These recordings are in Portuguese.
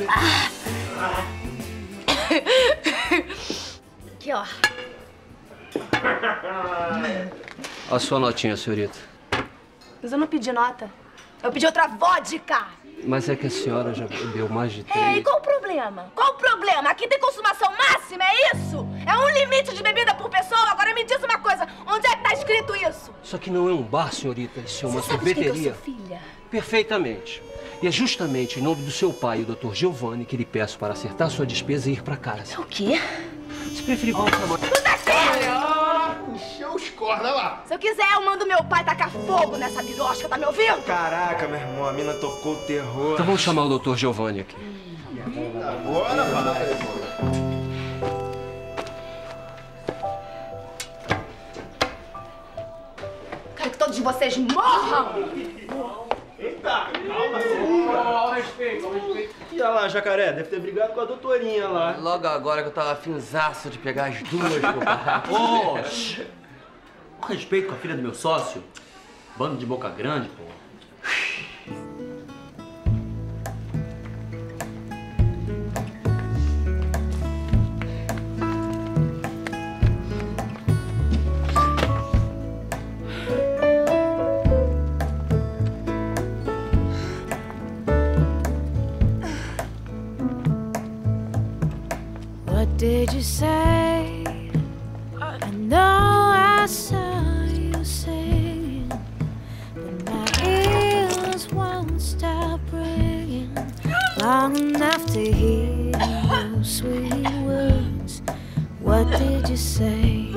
Aqui, ó. A sua notinha, senhorita. Mas eu não pedi nota. Eu pedi outra vodka. Mas é que a senhora já bebeu mais de 3. Ei, qual o problema? Qual o problema? Aqui tem consumação máxima, é isso? É um limite de bebida por pessoa? Agora me diz uma coisa, onde é que tá escrito isso? Isso aqui não é um bar, senhorita. Isso é uma Você sabe de quem que eu sorveteria. sou filha? Perfeitamente. E é justamente em nome do seu pai, o Dr. Giovanni, que lhe peço para acertar sua despesa e ir para casa. O quê? Se preferir, vamos pra mãe. Tudo aqui! Encheu os cornos, olha lá. Se eu quiser, eu mando meu pai tacar fogo nessa birosca, tá me ouvindo? Caraca, meu irmão, a mina tocou o terror. Então vamos chamar o Dr. Giovanni aqui. Agora vai. Quero que todos vocês morram! Eita, calma. Respeito. E olha lá, jacaré, deve ter brigado com a doutorinha lá. Logo agora que eu tava afinzaço de pegar as duas, pô. Ô, com respeito com a filha do meu sócio. Bando de boca grande, pô. What did you say? I know I saw you saying, but my ears won't stop ringing long enough to hear those sweet words. What did you say?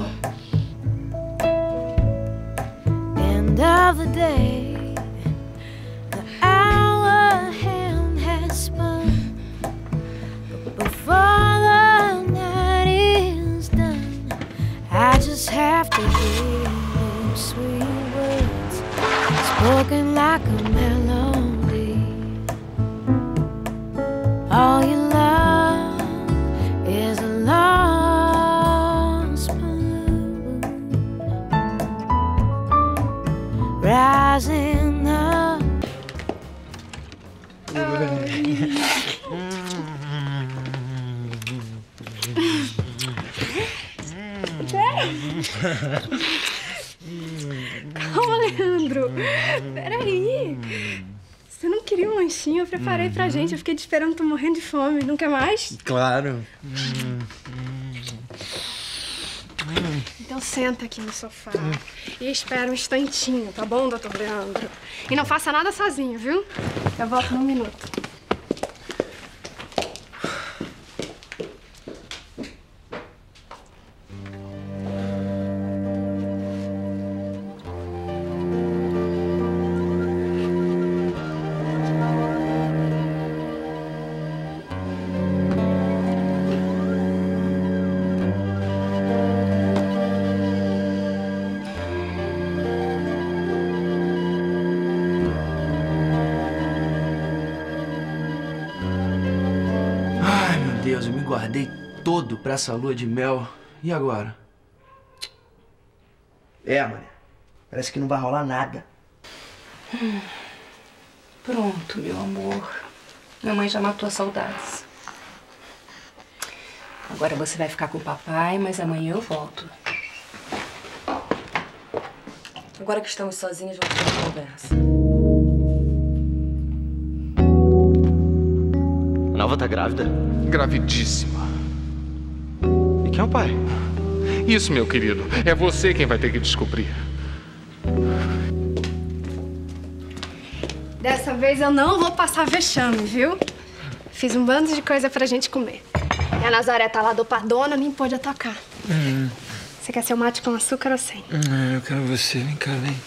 End of the day, the hour hand had spun, but before the night is done, I just have to hear those sweet words spoken like a melody. All you love is a lost balloon rising up. Calma, Leandro. Peraí. Você não queria um lanchinho? Eu preparei pra gente. Eu fiquei te esperando, tô morrendo de fome. Não quer mais? Claro. Então senta aqui no sofá e espera um instantinho, tá bom, doutor Leandro? E não faça nada sozinho, viu? Eu volto num minuto. Ai, meu Deus, eu me guardei todo pra essa lua de mel. E agora? Mané. Parece que não vai rolar nada. Pronto, meu amor. Mamãe já matou as saudades. Agora você vai ficar com o papai, mas amanhã eu volto. Agora que estamos sozinhos, vamos ter uma conversa. A Nova tá grávida? Gravidíssima. E quem é o pai? Isso, meu querido, é você quem vai ter que descobrir. Dessa vez eu não vou passar vexame, viu? Fiz um bando de coisa pra gente comer. E a Nazaré tá lá dopadona, nem pôde tocar. Você quer seu mate com açúcar ou sem? Eu quero você. Vem cá, vem.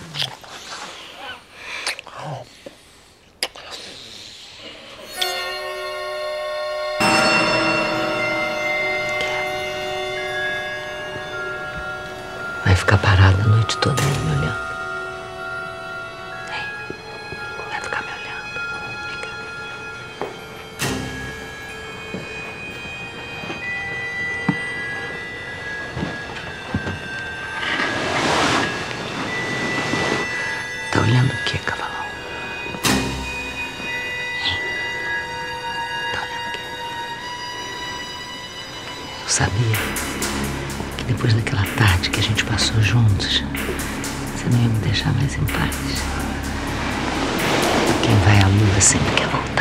Vai ficar parada a noite toda me olhando. Vai ficar me olhando. Vem cá. Tá olhando o quê, cavalão? Hein? Eu sabia que depois daquela tarde que a gente passou juntos, você não ia me deixar mais em paz. Quem vai à lua sempre quer voltar.